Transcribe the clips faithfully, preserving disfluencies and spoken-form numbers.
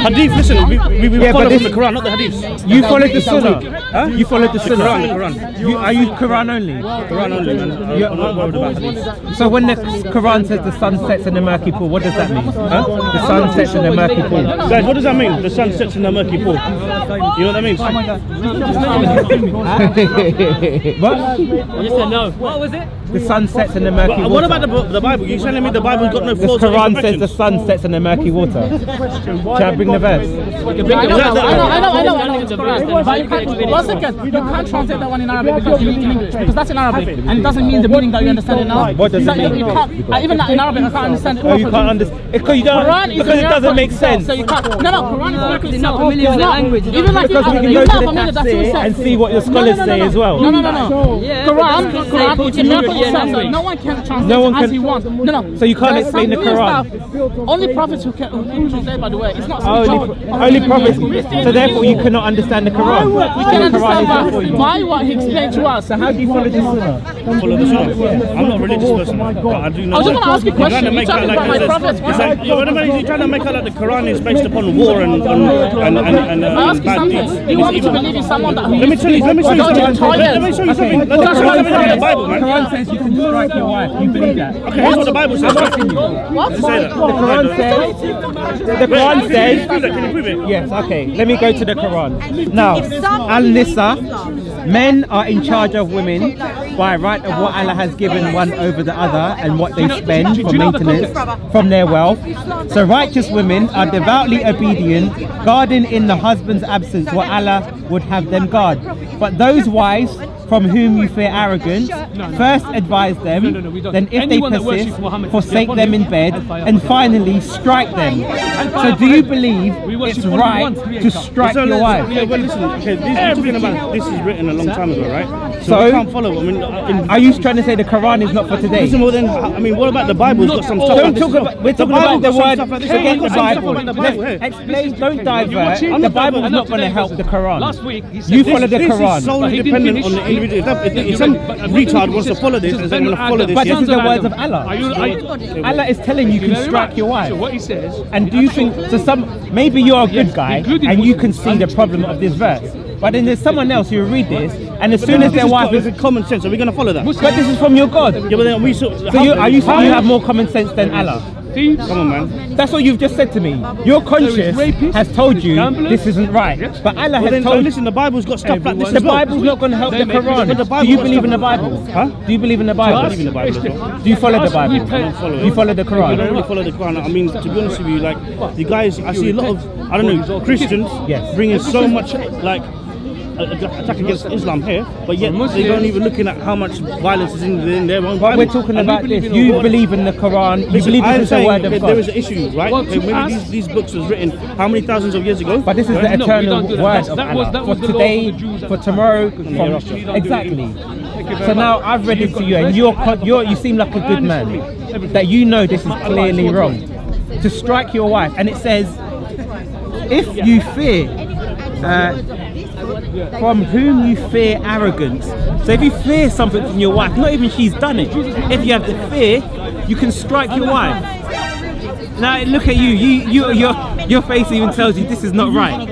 Hadith, listen, we, we, we Yeah, follow but from this- the Quran, not the Hadiths. You followed the Sunnah. Huh? You followed the Quran, Sunnah. the Quran. You, are you Quran only? Quran only, man. I'm You- not worried about Hadiths. So when the Quran says the sun sets in a murky pool, what does that mean? Huh? The sun sets in a murky pool. Guys, what does that mean? The sun sets in a murky pool. You know what that means? What? You said no. What was it? The sun sets in a murky But water. what about the, the Bible? You're telling me the Bible's got no The flaws or Quran says the imperfections? sun sets in a murky water. Shall I bring the verse? I know, Is I that know, the- I know, I know, I know it's correct. But you can't, one second, you can't translate that one in Arabic because you need in English, because that's in Arabic, and it doesn't mean the meaning that you understand it now. What does it That you- mean? you can't, uh, even in Arabic, I can't understand it. Oh, you can't understand because you don't Quran is because a it doesn't miracle make itself, sense. So you can't. No, no, Quran is a miracle They're not itself. familiar with the It's not. language. Even like Because we you can you go can't to the familiar, that's tafsir what and it see what your says. scholars No, no, no, say no. as well. No, no, no, no. Yeah, Quran, but that's Quran, because it's a they miracle put it in itself. So language. no one can translate No one it can- as he wants. No, no. So you can't There's explain the some weird Quran. stuff. Only prophets who can who translate, by the way. It's not some Only, power- only prophets. So therefore, you cannot understand the Quran. We The can Quran understand is not for by, you. by what he explained to us. So how do you follow the Sunnah? Follow the Sunnah. I'm not a religious person, but I do know. I was just that- gonna ask you a you're trying question. to You make talking out like about my it's- prophets. it's like, you're you're trying to make out like the Quran is based upon war and and and and, and, uh, I ask and you bad something. deeds. Do you want me It's to evil. believe in someone that? Let me tell you. Let me show you Go to something. the toilet. Let me show you Okay. something. The Let me show you Quran something in the says- Bible, the man. Quran says you can strike your wife. You believe that? Okay, here's what the Bible says. I'm asking you. What? Say that. The Quran says. The Quran Can you says. prove that? Can you prove it? Yes, okay. Let me go to the Quran. Now, Al-Nisa, men are in charge of women by right of what Allah has given one over the other and what they spend for maintenance from their wealth. So righteous women are devoutly obedient, guarding in the husband's absence what Allah would have them guard. But those wives from whom you fear arrogance, first advise them, then if they persist, forsake them in bed, and finally strike them. So do you believe it's right to strike So, your wife? Yeah, well, listen. Okay, this, we're talking about this is written a long time ago, right? So, So- we can't follow. I mean, in, Are you trying to say the Quran is not for today? listen, well then, I mean, what about the Bible? It's got some stuff. Don't like this. talk about, we're The talking Bible about the got some word, stuff like this. forget We've the got some stuff Bible. about the Bible Let's here. explain, don't divert. I'm The not Bible is diverting. not going to help the Quran. Last week, he said You this- follow the This Quran. is solely But he didn't dependent finish- on the individual. If, that- if, if You're some right, but- but retard he wants to says- follow this he and says, say, I'm going to follow this, But yes. this is the words of Allah. Are you, are you, Allah is telling you you can strike your wife. So what he says, And do you think, so some, maybe you're a good guy and you can see the problem of this verse. But then there's someone else who will read this and as soon as This their is wife co- is, this is common sense. Are we going to follow that? but this is from your God. Yeah, but then we sort So you, are you saying you have more common sense than Allah? Come on, man. That's what you've just said to me. Your conscience has told you this isn't right. But Allah Well, has then, so told you. listen, the Bible's got stuff like this The as well. Bible's not going to help the But the Quran. Bible Do you got believe stuff in the like Bible? this. Huh? Do you believe in the I Bible? believe in the Bible as well. Do you follow the Bible? I don't follow Do you it. follow the I don't Quran? really follow the Quran. I mean, to be honest with you, like the guys, I see a lot of, I don't know, Christians Yes. bringing so much like a- a- attack against Islam here, but yet they don't even looking at how much violence is in, in their own But Bible. we're talking And about we this. believe in You God. believe in the Quran. You Listen, believe I'm this is the saying, word okay, of there is God. an issue, right? Well, Okay, to maybe us- these, these books was written how many thousands of years ago? But this is the Right? No, we eternal don't do that. word That's- of that was- Allah. that For was the law today, of the Jews at for the tomorrow, hereafter. from exactly. So now I've read it to you, and you're co- you're you seem like a good man. That you know this is clearly wrong. To strike your wife, and it says, if you fear. Uh, from whom you fear arrogance. So if you fear something from your wife, not even she's done it, if you have the fear, you can strike your wife. Now look at you, you, you your your face even tells you this is not right.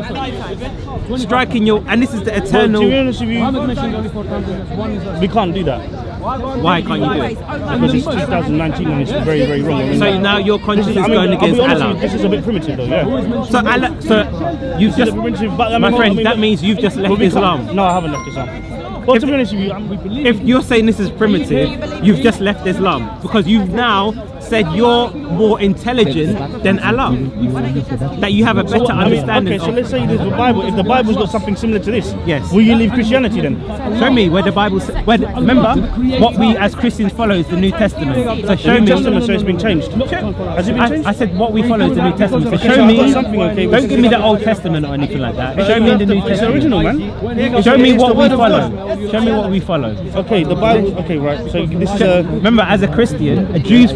Striking your, and this is the Well, eternal. to be honest with you, Muhammad mentioned only four times, and one is we can't do that Why can't you do it? because it's two thousand nineteen and it's very, very wrong. I mean, So now your conscience is I mean, going I'll be against honest with Allah. you, this is a bit primitive though, yeah. So Allah, so you've just, Primitive, but I mean, my I friend, mean, that means you've just well, left we can't- Islam. No, I haven't left Islam. Well, to be honest with you, I'm, we believe. If you're saying this is primitive, you've just left Islam because you've now said you're more intelligent than Allah. That you have a better I mean, understanding. okay, so of, let's say there's the Bible. If the Bible's got something similar to this, Yes. will you leave Christianity then? Show me where the Bible says. Remember, what we as Christians follow is the New Testament. So show The New me. Testament, so it's been changed. Has it been I, changed? I said what we follow is the New Testament. So Okay, show so I've me. got something, okay, which Don't is- give me the Old Testament or anything like that. Show me the New It's Testament. original, man. Show me It's what the we word of follow. God. Show me what we follow. Okay, the Bible. Okay, right. So this is a. Remember, as a Christian, Jews followed the Old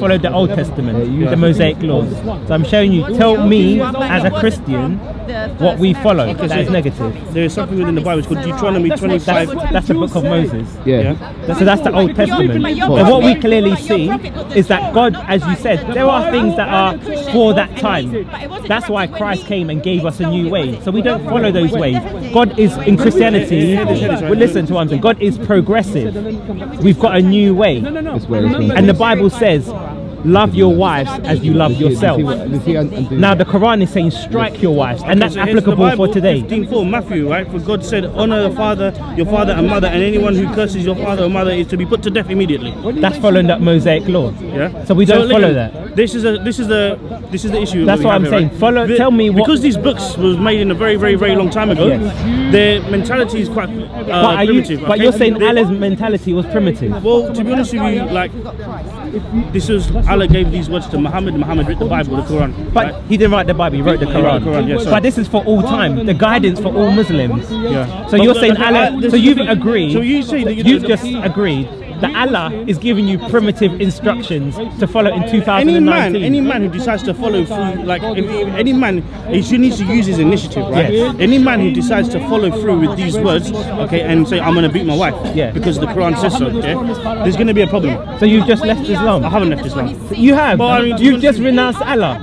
Old Testament, the Mosaic laws. So I'm showing you. Tell me, as a Christian, what we follow. Because that is negative. There is something within the Bible. It's called Deuteronomy twenty-five. That's, that's the book of Moses. Yeah. Yeah. So that's the Old Testament. And what we clearly see is that God, as you said, there are things that are for that time. That's why Christ came and gave us a new way. So we don't follow those ways. God is, in Christianity, well, listen to what I'm saying, God is progressive. We've got a new way. And the Bible says, love your wives as you love yourself. Now the Quran is saying strike your wives, and that's applicable for today. fifteen four, Matthew, right? For God said, honor your father, your father and mother, and anyone who curses your father or mother is to be put to death immediately. That's following that Mosaic law. Yeah. So we don't so, follow listen, that. This is a this is the this is the issue. That's that what I'm here, saying. Right? Follow. The, tell me what. Because these books was made in a very very very long time ago. Yes. Their mentality is quite uh, but are primitive. you, but okay? you're saying They, Allah's mentality was primitive. Well, to be honest with you, like this was Allah gave these words to Muhammad. Muhammad wrote the Bible, the Quran. But right? he didn't write the Bible. He wrote the He wrote Quran. the Quran, yes, sir. But this is for all time. The guidance for all Muslims. Yeah. So But- you're but- saying but, Allah. uh, this So is you've the thing. agreed. So you say that you You've the- just agreed that Allah is giving you primitive instructions to follow in two thousand Any nineteen. man, any man who decides to follow through, like if, any man, he needs to use his initiative, right? Yes. Any man who decides to follow through with these words, okay, and say I'm going to beat my wife, Yeah. because the Quran says so, yeah, there's going to be a problem. So you've just left Islam. I haven't left Islam. You have. But I mean, to be You've honest just with you- renounced Allah.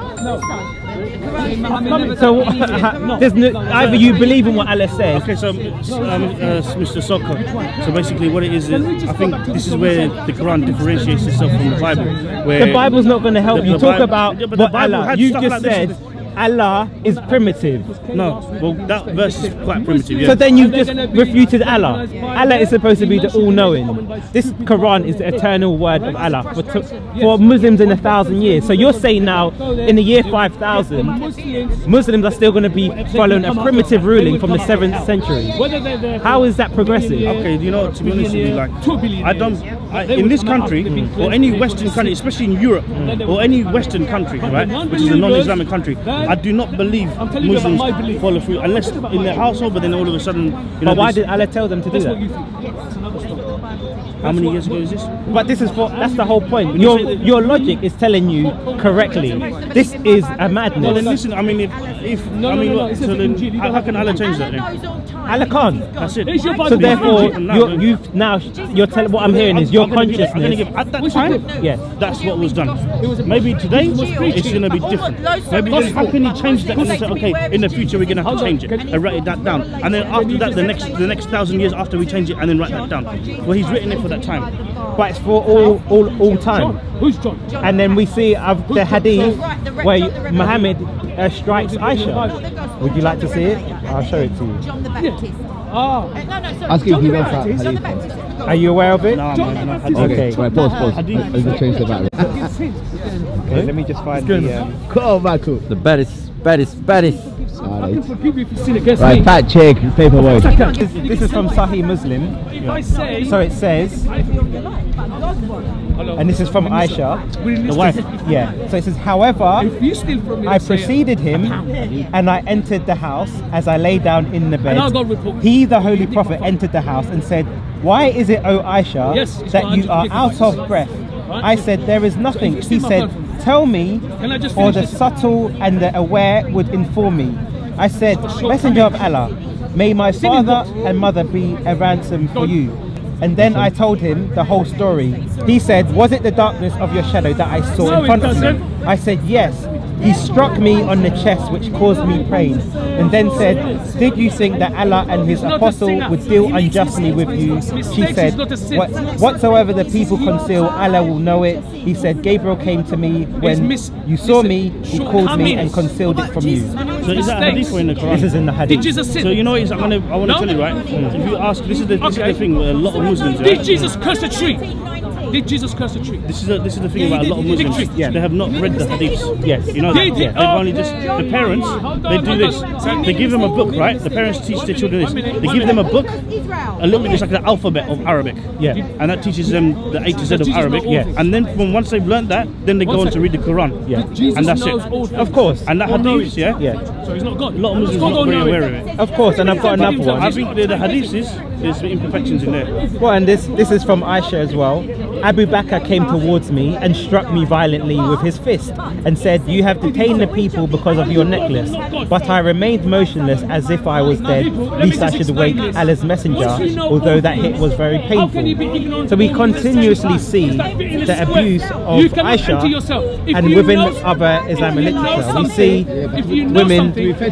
So there's no, either you believe in what Allah says. Okay, so um, uh, Mister Soccer. So basically, what it is, is I think this is where the Quran differentiates itself from the Bible. Where The Bible's not going to help The- you. the Talk Bible- about yeah, but the what Bible Allah. had You stuff just like this. said Allah is primitive. No, well that verse is quite primitive. Yeah. So then you've just refuted Allah. Allah is supposed to be the all-knowing. This Quran is the eternal word of Allah for, t for Muslims in a thousand years. So you're saying now, in the year five thousand, Muslims are still going to be following a primitive ruling from the seventh century. How is that progressive? Okay, you know, to be honest with you, like, I don't, I, in this country, or any Western country, especially in Europe, or any Western country, right, which is a non-Islamic country, I do not believe Muslims follow through, unless in their household, but then all of a sudden, you know, But why this- did Allah tell them to do that? how many years ago is this? But this is for, that's the whole point. Your your logic is telling you correctly. This is a Well, then madness. listen, I mean, if, if I mean, what, so then, how, how can Allah change that then? Allah can't. That's it. So therefore, you're, you've now you're telling. What I'm hearing is your I'm gonna give- I'm gonna consciousness. give, at that time, Yes. that's what was done. Maybe today it's going to be different. Maybe then how can he change that and say, okay, in the future we're going to have to change it and write that down, and then after that, the next the next thousand years after we change it, and then write that down. Well, he's written it for that time. But it's for all all all time. Who's John? And then we see of the hadith where Muhammad uh, strikes Aisha. Would you like to see it? I'll show it to you. John the Baptist. Ah. Uh, no, no, sorry. Ask him if he knows that John the hadith. Baptist. Are you aware of it? No, man, no, hadith. Okay. Right, pause, pause. Hadith. I'm going to change the battery. Okay, let me just find the. Uh, Cool, man, cool. The baddest, baddest, baddest. Alright. Forgive me if you sin against Right, me. fact check, paperwork. this, this is from Sahih Muslim. If I say, So it says, and this is from Aisha, The wife. yeah. So it says, however, if you steal from me, I say, preceded him and I entered the house as I lay down in the bed. And I got report. He, the Holy Prophet, entered the house and said, why is it, O Aisha, Yes, it's that what you I are just out picked of myself. breath? Right? I said, there is nothing. So He you see said, my tell me, Can I just or finish the this? subtle and the aware would inform me. I said, Messenger of Allah, may my father and mother be a ransom for you. And then I told him the whole story. He said, was it the darkness of your shadow that I saw No, in front it of doesn't. me? I said, yes. He struck me on the chest, which caused me pain, and then said, did you think that Allah and his not a apostle sinner. would deal He makes unjustly with you? mistakes. She Mistakes said, is not a sin. "What- whatsoever the people conceal, Allah will know it. He said, Gabriel came to me when mis- you saw listen, me, he called me and concealed it from you. So is that a hadith or in the Quran? This is in the Did hadith. Jesus sin? So you know what is, I'm gonna, I want to No? tell you, right? If you ask, this is the, this Okay. is the thing with a lot of Muslims, Did right? Jesus curse a tree? Did Jesus curse a tree? This is a, this is the thing Yeah, about he a lot of did- he did Muslims. trick. Yeah. They have not read the hadiths. Yes. You know Did that. he? They've Oh. only just the parents. They do this. They give them a book, right? The parents teach their children this. They give them a book, a little bit. It's like the alphabet of Arabic. Yeah. And that teaches them the A to Z of Jesus Arabic. knows all Yeah. And then from once they've learned that, then they go on to read the Quran. Yeah. Jesus And that's knows it. all things. Of course. And that All knowing. hadiths, yeah. Yeah. So he's not God. A lot of Muslims God are not very all-knowing. aware of it. Of course, and I've got another I one. think the, the hadiths is there's imperfections in there. Well, and this this is from Aisha as well. Abu Bakr came towards me and struck me violently with his fist and said, "You have detained the people because of your necklace." But I remained motionless as if I was dead, lest I should wake Allah's messenger, although that hit was very painful. So we continuously see the abuse of Aisha, and within other Islamic literature we see women.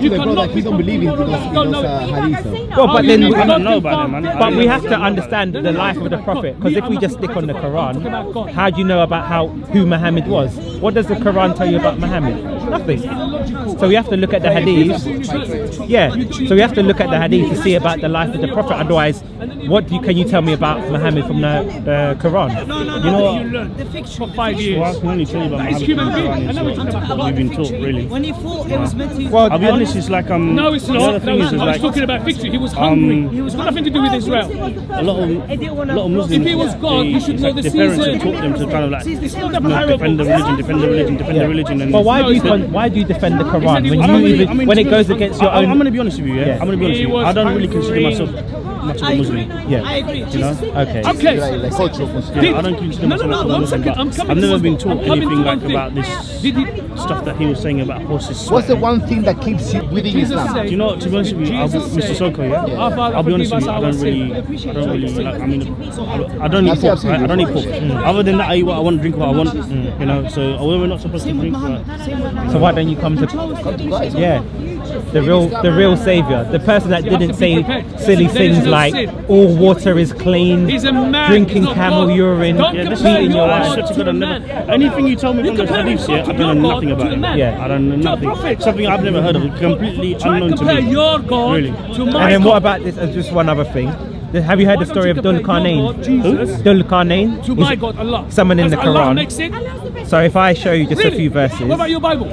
We don't believe in those, those uh, hadiths. Well, but then we, I don't know about them, man. but we have to understand the life of the Prophet, because if we just stick on the Quran, how do you know about how who Muhammad was? What does the Quran tell you about Muhammad? Nothing. So we have to look at the hadith. Yeah. So we have to look at the hadith to see about the life of the Prophet. Otherwise, what do you, can you tell me about Muhammad from the, the Quran? You know what? The fiction for five years. Well, I can only tell you about Muhammad from the Quran is what we've been taught, really. When he thought it was meant to. Well, I'll be honest, it's like um. No, it's the not. other thing No, is, is I was like talking about fiction. He was hungry. um, It was got nothing to do with Israel. a lot of a lot of Muslims. If he was God, they, he should it's know like the their parents season. have taught them to kind of like you It's not a know, parable. defend the religion, defend the religion, defend the religion. And But why do you the- con why do you defend the Quran when I don't you really- even I mean, when to it be goes honest, against your I, own? I'm going to be honest with you. Yeah, Yeah. I'm going to be honest He with you. was I don't really consider hungry. myself much of a Muslim. Yeah. I agree. You know? Okay. Okay. Like, like cultural consideration. Yeah, I don't consider No, no, myself no, a one Muslim, second, but I'm coming I've to never one- been I'm taught coming to anything one like thing. about this Did he? stuff that he was saying about horses. What's the sweating. one thing that keeps you within Jesus Islam? said- Do you know, to be honest with you, I'll, Jesus Mister said, Soko, yeah? Our Father, I'll be honest forgive with you, us I our don't sin. really, I don't really, like, I mean, I don't eat That's pork, absolutely right? I don't eat pork. fine. Other than that, I eat what I want, drink what I want, you know, so although we're not supposed to drink, but So why don't you come to? Yeah. The real, the real savior, the person that didn't say silly things like all water is clean, He's a man, drinking he's not camel God. urine, Don't yeah, this is compare the beating your your I God wife. swear to to God, the I've man. never, anything you tell me You from those compare hadiths, your yeah, God I to don't your know God nothing to about the it. man. Yeah, I don't know To a nothing. prophet. Something I've never heard of, completely Try and unknown to compare me. your God Really. to my And then God. what about this? Uh, just one other thing. Have you heard the story of Dhul Qarnayn? Jesus Dhul Qarnayn? to my God, Allah. Someone in Does the Allah Quran. makes it? So if I show you just Really? a few verses, What about your Bible?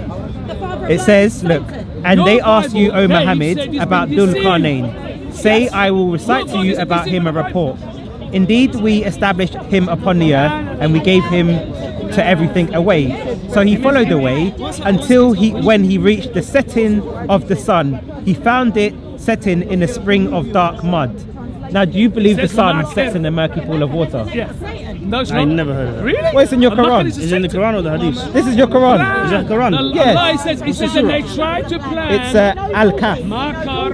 it says, look, and they asked you, O Your Bible, Muhammad, David said about he's Dhul been Qarnayn. Say, I will recite to you about him a report. Indeed, we established him upon the earth, and we gave him to everything away. So he followed the way until he, when he reached the setting of the sun, he found it setting in a spring of dark mud. Now, do you believe the Says sun Mark sets ten. in a murky pool of water? Yeah. No, it's I not. never heard of that. Really? Well, it's in your Allah Quran. is a Is it in the sentence. Quran or the hadith? This is your Quran. Is that Quran? Allah, Yes. Allah says, it says that they tried to plan. It's uh, Al-Kahf. Makar.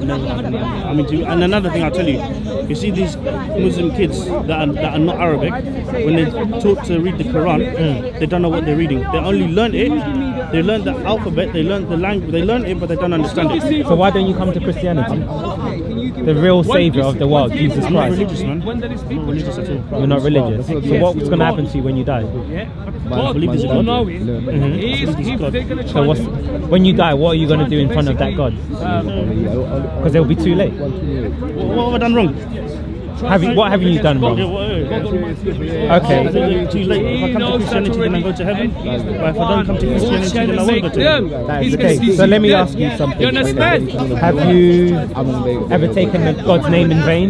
I mean, to, and another thing I'll tell you, you see these Muslim kids that are, that are not Arabic, when they're taught to read the Quran, they don't know what they're reading. They only learn it, they learn the alphabet, they learn the language, they learn it, but they don't understand it. So why don't you come to Christianity? The real savior of the world, Jesus I'm not Christ. religious, man. When there is I'm people not religious at all. You're not religious. So what's going to happen to you when you die? Yeah, but My- God, believe all there's a God. knowing, Mhm. He's, he's, they're going to So try what's, to- when you die, what are you going to do in front of that God? Because it will be too late. What, what have I done wrong? Have you, what have you done Yeah, wrong? what, Okay. Is it too late? If I come to Christianity, then I go to heaven. But if I don't come to Christianity, then I won't go to heaven. That is the case. So let me ask you something. You understand? Have you ever taken the God's name in vain?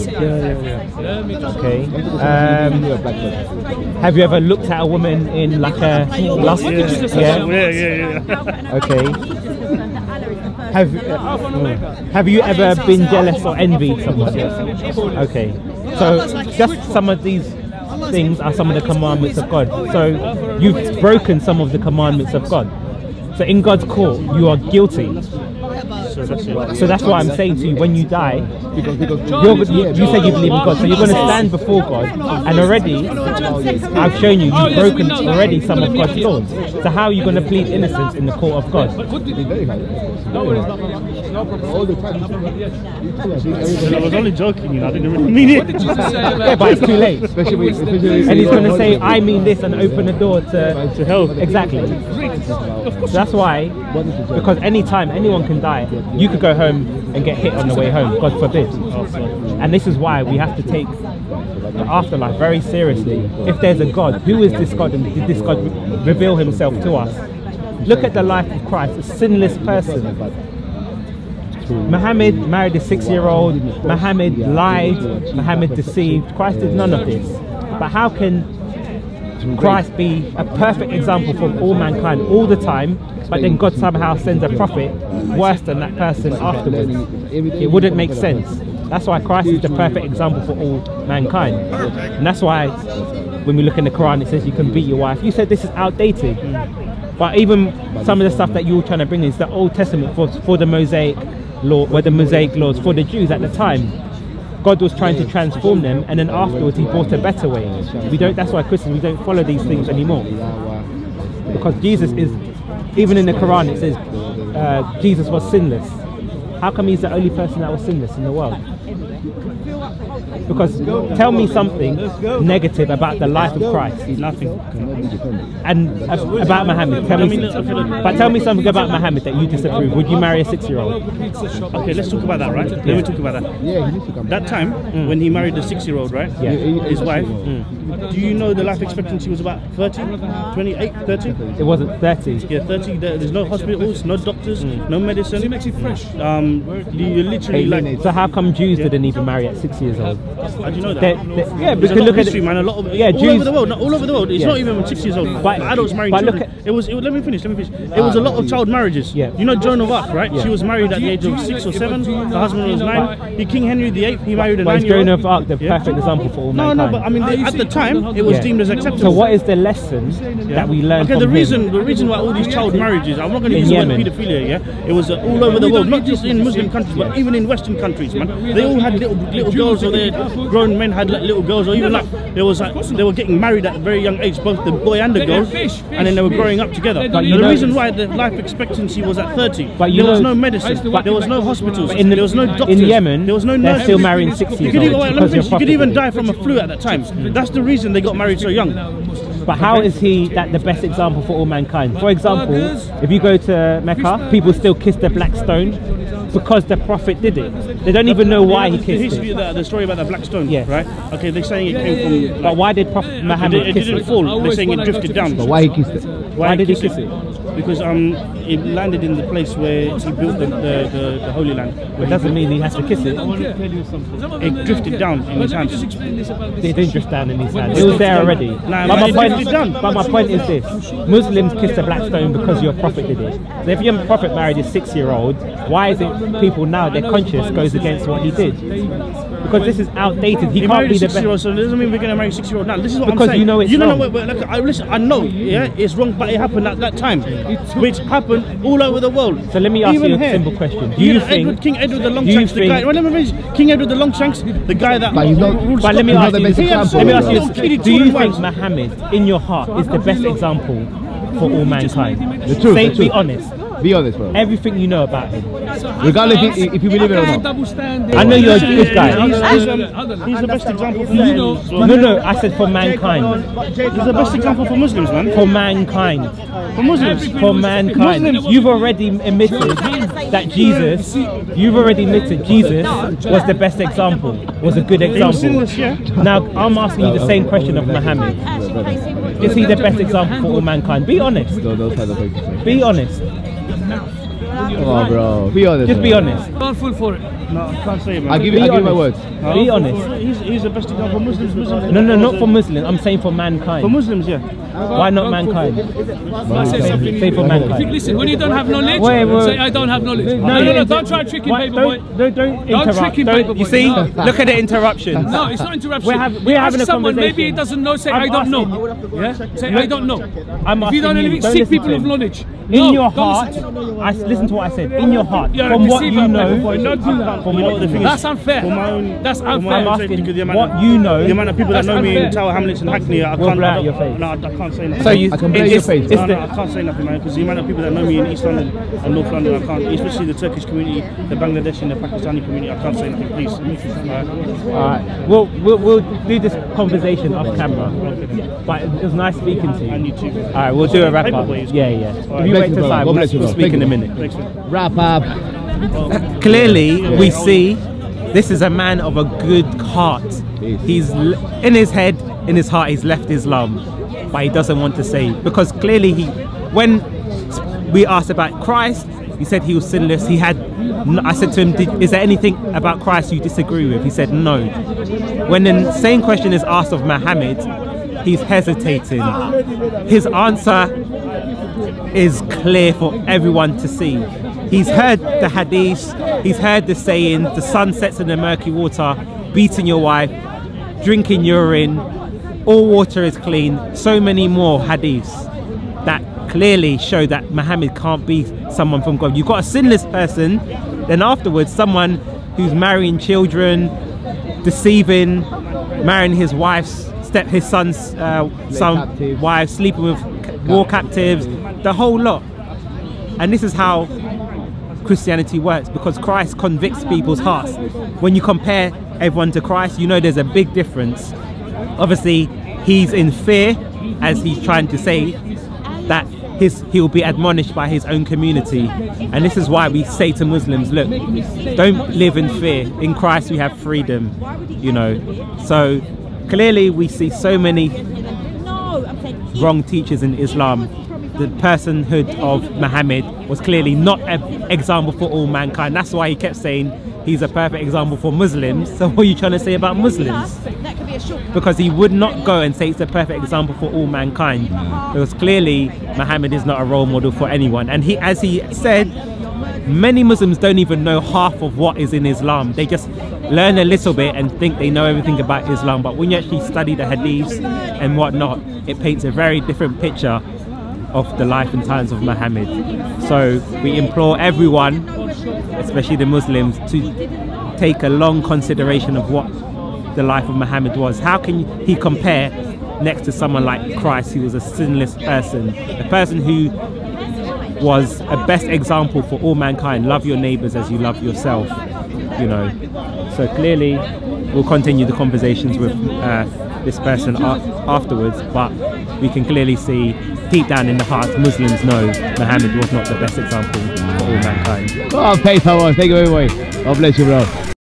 Okay. Um, have you ever looked at a woman in like a lust? Yeah, Yeah. yeah, yeah. yeah. Okay. Have uh, Have you ever been jealous or envied someone? Okay. So just some of these things are some of the commandments of God. So you've broken some of the commandments of God. So in God's court, you are guilty. So that's it. So that's why I'm saying to you, when you die, Because, because you're, you, you say you believe in God, so you're going to stand before God, and already I've shown you you've broken already some of God's laws. So how are you going to plead innocence in the court of God? all the time. I was only joking, you know, I didn't really mean it. Yeah, but it's too late. Especially when, especially And he's going to say, I mean this, and open the door to, To hell. exactly. So that's why, because any time anyone can die, you could go home and get hit on the way home, God forbid. And this is why we have to take the afterlife very seriously. If there's a God, who is this God, and did this God re- reveal himself to us? Look at the life of Christ, a sinless person. Muhammad married a six-year-old, Muhammad lied, Muhammad deceived. Christ did none of this. But how can Christ be a perfect example for all mankind all the time, but then God somehow sends a prophet worse than that person afterwards? It wouldn't make sense. That's why Christ is the perfect example for all mankind. And that's why when we look in the Quran, it says you can beat your wife. You said this is outdated. But even some of the stuff that you're trying to bring is the Old Testament for, for the Mosaic law, were the Mosaic laws for the Jews at the time. God was trying to transform them, and then afterwards he brought a better way. We don't. That's why Christians, we don't follow these things anymore. Because Jesus is, even in the Quran it says uh, Jesus was sinless. How come he's the only person that was sinless in the world? Because tell me something negative about the life of Christ. Nothing. And uh, about Muhammad. Tell me, but tell me something about Muhammad that you disapprove. Would you marry a six-year-old? Okay, let's talk about that, right? Let me talk about that. Yeah, he needs to come. That time mm. when he married the six-year-old, right? Yeah. His wife. Mm. Do you know the life expectancy was about thirty, twenty-eight, thirty? It wasn't thirty. Yeah, thirty. There, there's no hospitals, no doctors, Mm. no medicine. It makes it fresh. Um, you, you literally like. So how come Jews didn't even marry at six years old? How do you know that? They, they, yeah, There's because a lot look of at history, it, man. A lot of yeah, all Jews, over the world. Not all over the world. It's yeah. not even six years old. But- adults marrying but children. look at- it was. It, let me finish. Let me finish. It was a lot of child marriages. Yeah. You know Joan of Arc, right? Yeah. She was married at the age of six or seven. Her husband was nine. He, King Henry the Eighth. He married a But is nine-year-old. Joan of Arc the Yeah. perfect example for all No, mankind? no, but I mean, they, at the time, it was Yeah. deemed as acceptable. So what is the lesson that we learn Okay, from the him? reason the reason why all these child marriages, I'm not going to In use the word Yemen. paedophilia, yeah? It was uh, all over the world, not just in Muslim countries, but even in Western countries, man. They all had little little girls, or their grown men had like, little girls, or even like there was like they were getting married at a very young age, both the boy and the girl, and then they were growing up together. But the you know- reason why the life expectancy was at thirty, But you there was know- no medicine, but- there was no hospitals, in the- there was no doctors, in Yemen, there was no they're nurses. still marrying six You years could, even, old wait, let me because finish. you're You could even profitable. die from a flu at that time. That's the reason they got married so young. But how is he that the best example for all mankind? For example, if you go to Mecca, people still kiss the black stone because the Prophet did it. They don't even know why he the kissed history, it. the, the story about the black stone, Yes. right? Okay, they're saying it came from. Like, But why did Prophet it, Muhammad it kiss didn't it? fall. They're saying it drifted down. But why he kissed it? Why did he kiss it? Because um, it landed in the place where he built the, the, the, the Holy Land. It doesn't mean he has to kiss it. It drifted down in his hands. It didn't drift down in his hand. It was there already. Nah, but, man, my it point, drifted down. but my point is this: Muslims kiss the black stone because your Prophet did it. So if your Prophet married a six-year-old, why is it people now their conscience goes against what he did? Because this is outdated. He, He can't married be a the best. six-year-old, so it doesn't mean we're going to marry a six-year-old now. This is what Because I'm saying. you know it's you know, wrong. no, wait, wait, look, I, listen, I know, yeah, it's wrong, but it happened at that time, which happened all over the world. So let me ask Even you a here. simple question. Do you know, think- Edward, King Edward the do you Longshanks, the think- guy? Well, let me finish. King Edward the Longshanks, the guy that But he's not- ruled But let me He's ask not the you. best He had so Let me many ask you. little this. kiddie Do you children think wives. Muhammad, in your heart, is the best example for all mankind? The truth, Say, the be truth. honest. Be honest, bro. Everything you know about him. Regardless if, if you believe it or not. I know you're a good guy. He's, he's, um, he's the best example for You know- Muslims. as well. No, no, I said for mankind. He's the best example for Muslims, man. For mankind. For Muslims. For mankind. Muslims. You've already admitted that Jesus, you've already admitted Jesus was the best example, was a good He was example. sinless, yeah. Now, I'm asking you the same question of Muhammad. Is he the best example for all mankind? Be honest. No, those kind of things to say. Be honest. Come on, bro. Be honest. Just bro. be honest. Not full for it. No, I can't say it, man. I'll give Be you, I'll give you my honest. words. No, Be for- honest. for- He's, he's the best example for Muslims. Muslims. No, no, not for Muslims. I'm saying for For mankind. Muslims, yeah. Why not mankind? I say something. Say for Think, mankind. listen, when you don't have knowledge, Wait, wait. say I don't have knowledge. No, no, yeah, no, yeah. don't try and trick him, Why- paper boy. don't, don't, don't Don't interrupt. trick him, Don't- paper you boy. see? No. Look at the interruptions. No, it's not interruption. We're have- You we're ask having a someone, maybe he conversation. doesn't know, say I'm I don't asking- know. Yeah? Say I don't know. I'm If you don't know asking anything, don't seek listen people to of him. knowledge. In No, your don't heart, listen. I listen to what I said. In your heart, You're a from what deceiver, you paper know, boy. Don't do that. from You know what what the thing That's is? unfair. For my own, That's for my unfair. own I'm sake, asking because the amount what of- you know. The amount of people that That's know me in unfair. Tower Hamlets and Hackney, I Will can't. blow I out don't- your face. No, I can't say nothing. So you, I can blame it's, your it's, face, it's No, the, no, I can't say nothing, man, because the amount of people that know me in East London and North London, I can't, especially the Turkish community, the Bangladeshi and the Pakistani community, I can't say nothing, please. Alright. Alright, we'll, we'll, we'll do this conversation off camera. But it was nice speaking to you. And you too. Alright, we'll do a wrap up. Paperboy is Yeah, yeah. If you Bless wait you, till brother. time, God we'll, bless you, we'll brother. speak in a Thank you. minute. Thanks, man. Wrap up. Clearly, we see this is a man of a good heart. Yes. He's l- in his head, in his heart, he's left Islam, but he doesn't want to say because clearly he, when we asked about Christ, he said he was sinless. He had. n- I said to him, Did, "Is there anything about Christ you disagree with?" He said, "No." When the same question is asked of Muhammad, he's hesitating. His answer is clear for everyone to see. He's heard the hadiths, he's heard the saying, the sun sets in the murky water, beating your wife, drinking urine, all water is clean. So many more hadiths that clearly show that Muhammad can't be someone from God. You've got a sinless person, then afterwards someone who's marrying children, deceiving, marrying his wife's step, his son's uh, son, wife, sleeping with war captives, the whole lot. And this is how Christianity works, because Christ convicts people's hearts. When you compare everyone to Christ, you know there's a big difference. Obviously, he's in fear, as he's trying to say, that his he'll be admonished by his own community. And this is why we say to Muslims, look, don't live in fear. In Christ we have freedom, you know. So clearly we see so many wrong teachers in Islam. The personhood of Muhammad was clearly not an example for all mankind. That's why he kept saying he's a perfect example for Muslims. So what are you trying to say about Muslims? Because he would not go and say it's a perfect example for all mankind, because clearly Muhammad is not a role model for anyone. And he, as he said, many Muslims don't even know half of what is in Islam. They just learn a little bit and think they know everything about Islam, but when you actually study the hadiths and whatnot, it paints a very different picture of the life and times of Muhammad. So we implore everyone, especially the Muslims, to take a long consideration of what the life of Muhammad was. How can he compare next to someone like Christ, who was a sinless person, a person who was a best example for all mankind? Love your neighbors as you love yourself, you know. So clearly we'll continue the conversations with uh, this person afterwards, but we can clearly see deep down in the heart, Muslims know Muhammad was not the best example for all mankind. Oh, peace, thank you very much. God bless you, bro.